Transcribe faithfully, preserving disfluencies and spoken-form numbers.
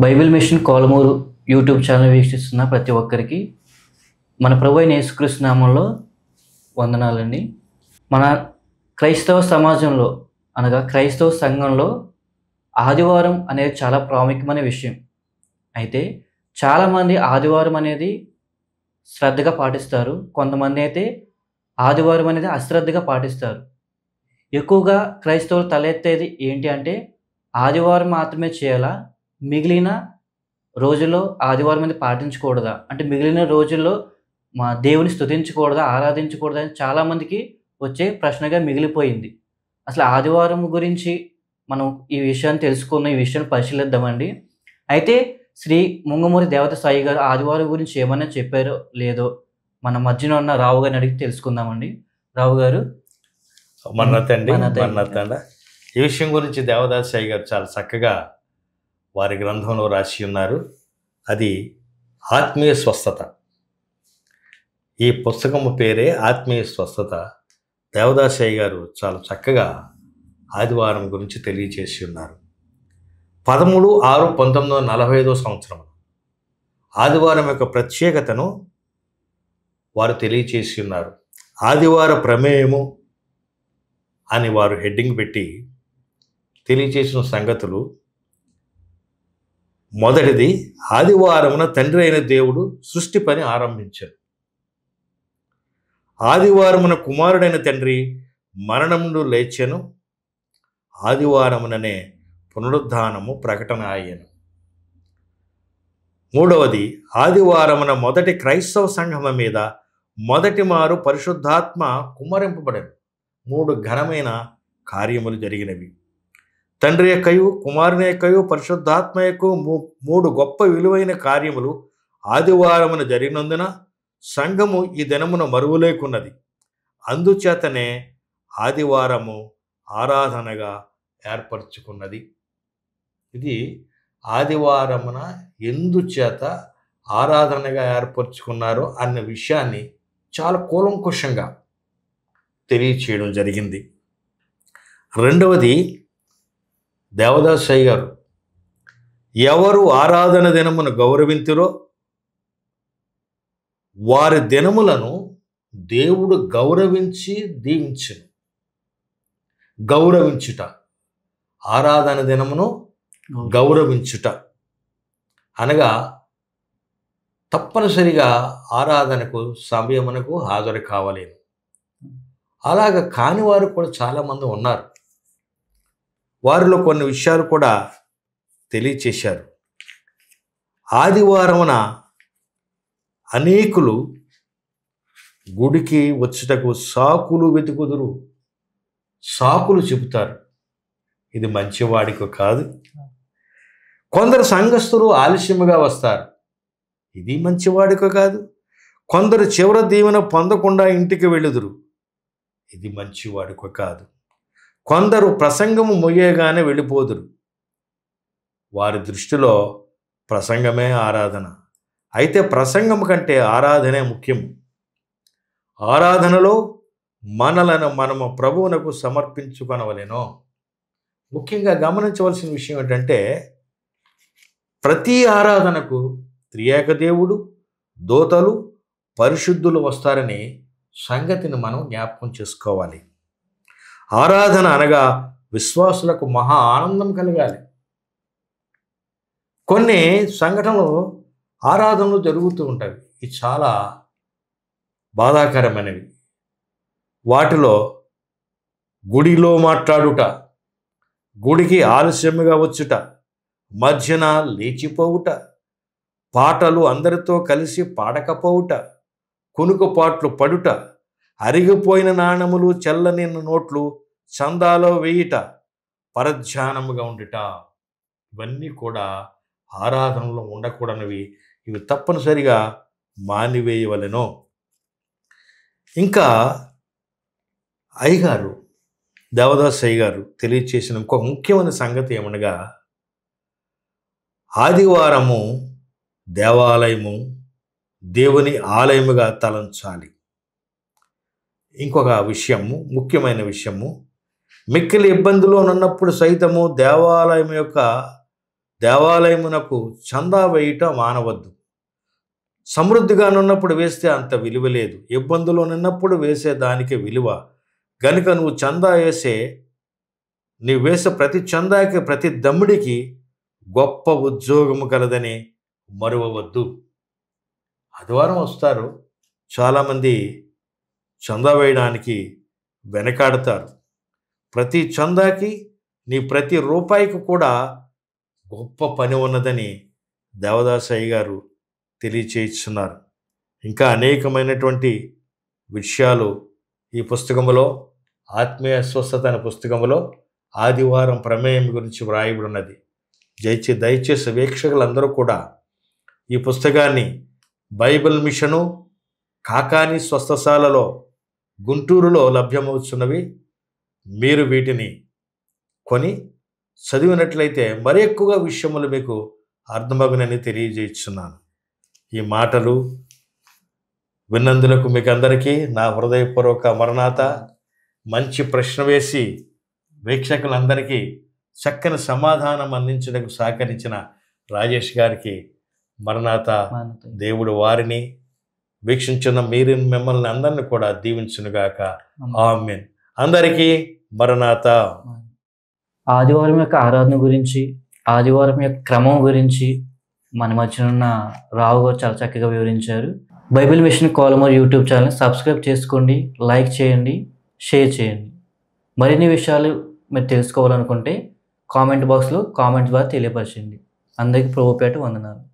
Bible Mission Kolamuru YouTube channel వీక్షిస్తున్న ప్రతి ఒక్కరికి మన ప్రభు అయిన యేసుక్రీస్తు నామంలో వందనాలండి. మన క్రైస్తవ సమాజంలో అనగా క్రైస్తవ సంఘంలో ఆదివారం అనేది చాలా ప్రాముఖ్యమైన విషయం. అయితే చాలామంది ఆదివారం అనేది శ్రద్ధగా పాటిస్తారు. కొంతమంది అయితే ఆదివారం అనేది అశ్రద్ధగా పాటిస్తారు. ఎక్కువగా క్రైస్తవులు తలెత్తేది ఏంటి అంటే ఆదివారం మాత్రమే చేయాలా, మిగిలిన రోజుల్లో ఆదివారం అనేది పాటించకూడదా, అంటే మిగిలిన రోజుల్లో మా దేవుని స్తుతించకూడదా, ఆరాధించకూడదా అని చాలామందికి వచ్చే ప్రశ్నగా మిగిలిపోయింది. అసలు ఆదివారం గురించి మనం ఈ విషయాన్ని తెలుసుకుందాం, ఈ విషయాన్ని పరిశీలిద్దామండి. అయితే శ్రీ ముంగమూరి దేవత సాయి గారు ఆదివారం గురించి ఏమన్నా చెప్పారో లేదో మన మధ్యన ఉన్న రావు గారిని అడిగి తెలుసుకుందామండి. రావు గారు. మన్నతండి మన్నతండ ఈ విషయం గురించి దేవదాస్ సాయి గారు చాలా చక్కగా వారి గ్రంథంలో రాసి ఉన్నారు. అది ఆత్మీయ స్వస్థత. ఈ పుస్తకము పేరే ఆత్మీయ స్వస్థత. దేవదాస్ సాయి గారు చాలా చక్కగా ఆదివారం గురించి తెలియచేసి ఉన్నారు. పదమూడు ఆరు పంతొమ్మిది వందల నలభై ఐదో సంవత్సరం ఆదివారం యొక్క ప్రత్యేకతను వారు తెలియచేసి ఉన్నారు. ఆదివార ప్రమేయము అని వారు హెడ్డింగ్ పెట్టి తెలియచేసిన సంగతులు. మొదటిది, ఆదివారమున తండ్రి అయిన దేవుడు సృష్టి పని ఆరంభించారు. ఆదివారమున కుమారుడైన తండ్రి మరణమును లేచెను. ఆదివారముననే పునరుద్ధానము ప్రకటన అయ్యను. మూడవది, ఆదివారమున మొదటి క్రైస్తవ సంఘము మీద మొదటి మారు పరిశుద్ధాత్మ కుమ్మరింపబడెను. మూడు ఘనమైన కార్యములు జరిగినవి. తండ్రి యొక్కయు కుమారుని యొక్కయు పరిశుద్ధాత్మ యొక్క మూడు గొప్ప విలువైన కార్యములు ఆదివారమున జరిగినందున సంఘము ఈ దినమున మరువలేకున్నది. అందుచేతనే ఆదివారము ఆరాధనగా ఏర్పరచుకున్నది. ఇది ఆదివారమున ఎందుచేత ఆరాధనగా ఏర్పరచుకున్నారో అన్న విషయాన్ని చాలా కూలంకుషంగా తెలియచేయడం జరిగింది. రెండవది, దేవదాస్ సాయి గారు ఎవరు ఆరాధన దినమును గౌరవింతురో వారి దినములను దేవుడు గౌరవించి దీవించును. గౌరవించుట, ఆరాధన దినమును గౌరవించుట అనగా తప్పనిసరిగా ఆరాధనకు సమయమునకు హాజరు కావలేను. అలాగ కాని వారు కూడా చాలామంది ఉన్నారు. వారిలో కొన్ని విషయాలు కూడా తెలియచేశారు. ఆదివారమున అనేకులు గుడికి వచ్చుటకు సాకులు వెతుకుదురు, సాకులు చెబుతారు. ఇది మంచివాడికి కాదు. కొందరు సంఘస్థులు ఆలస్యముగా వస్తారు. ఇది మంచివాడికి కాదు. కొందరు చివరి దీవెన పొందకుండా ఇంటికి వెళ్ళుదురు. ఇది మంచివాడికి కాదు. కొందరు ప్రసంగము ముగియగానే వెళ్ళిపోదురు. వారి దృష్టిలో ప్రసంగమే ఆరాధన. అయితే ప్రసంగం కంటే ఆరాధనే ముఖ్యం. ఆరాధనలో మనలను మనము ప్రభువునకు సమర్పించుకొనవలెను. ముఖ్యంగా గమనించవలసిన విషయం ఏంటంటే ప్రతి ఆరాధనకు త్రియేక దేవుడు, దూతలు, పరిశుద్ధులు వస్తారని సంగతిని మనం జ్ఞాపకం చేసుకోవాలి. ఆరాధన అనగా విశ్వాసులకు మహా ఆనందం కలగాలి. కొన్ని సంఘటనలు ఆరాధనలు జరుగుతూ ఉంటాయి. ఇది చాలా బాధాకరమైనవి. వాటిలో గుడిలో మాట్లాడుట, గుడికి ఆలస్యముగా వచ్చుట, మధ్యన లేచిపోవుట, పాటలు అందరితో కలిసి పాడకపోవుట, కునుకుపాట్లు పడుట, అరిగిపోయిన నాణములు చెల్లని నోట్లు చందాలో వేయుట, పరధ్యానముగా ఉండుట, ఇవన్నీ కూడా ఆరాధనలో ఉండకూడనివి. ఇవి తప్పనిసరిగా మానివేయవలెను. ఇంకా అయ్యగారు దేవదాస్ అయ్య గారు తెలియచేసిన ఇంకొక ముఖ్యమైన సంగతి ఏమనగా ఆదివారము దేవాలయము దేవుని ఆలయముగా తలంచాలి. ఇంకొక విషయము, ముఖ్యమైన విషయము, మిక్కిలి ఇబ్బందిలో ఉన్నప్పుడు సైతము దేవాలయం యొక్క దేవాలయమునకు చందా వేయుట మానవద్దు. సమృద్ధిగా ఉన్నప్పుడు వేస్తే అంత విలువ లేదు, ఇబ్బందులు ఉన్నప్పుడు వేసే దానికి విలువ. గనుక నువ్వు చందా వేసే నీవు వేసే ప్రతి చందాకి, ప్రతి దమ్ముడికి గొప్ప ఉద్యోగము కలదని మరువవద్దు. ఆదివారం వస్తారు, చాలామంది చందా వేయడానికి వెనకాడతారు. ప్రతి చందాకి, నీ ప్రతి రూపాయికి కూడా గొప్ప పని ఉన్నదని దేవదాసయ్య గారు తెలియచేస్తున్నారు. ఇంకా అనేకమైనటువంటి విషయాలు ఈ పుస్తకంలో, ఆత్మీయ స్వస్థత అనే పుస్తకంలో ఆదివారం ప్రమేయం గురించి వ్రాయబడి ఉన్నది. దయచేసి దయచేసి వీక్షకులందరూ కూడా ఈ పుస్తకాన్ని బైబిల్ మిషను కాకాని స్వస్థశాలలో గుంటూరులో లభ్యమవుతున్నవి. మీరు వీటిని కొని చదివినట్లయితే మరి ఎక్కువగా విషయములు మీకు అర్థమగునని తెలియజేస్తున్నాను. ఈ మాటలు విన్నందులకు మీకు అందరికీ నా హృదయపూర్వక మరణాత. మంచి ప్రశ్న వేసి వీక్షకులందరికీ చక్కని సమాధానం అందించడానికి సహకరించిన రాజేష్ గారికి మరణాత. దేవుడు వారిని వీక్షించిన మీరు మిమ్మల్ని అందరిని కూడా దీవించునుగాక. ఆమేన్. అందరికీ మరణాత. ఆదివారం యొక్క ఆరాధన గురించి, ఆదివారం యొక్క క్రమం గురించి మన మధ్య ఉన్న రావు గారు చాలా చక్కగా వివరించారు. Bible Mission Kolamuru YouTube channel subscribe చేసుకోండి, లైక్ చేయండి, షేర్ చేయండి. మరిన్ని విషయాలు మీరు తెలుసుకోవాలనుకుంటే కామెంట్ బాక్స్లో కామెంట్స్ ద్వారా తెలియపరచండి. అందరికీ ప్రభుపేట వందనాలు.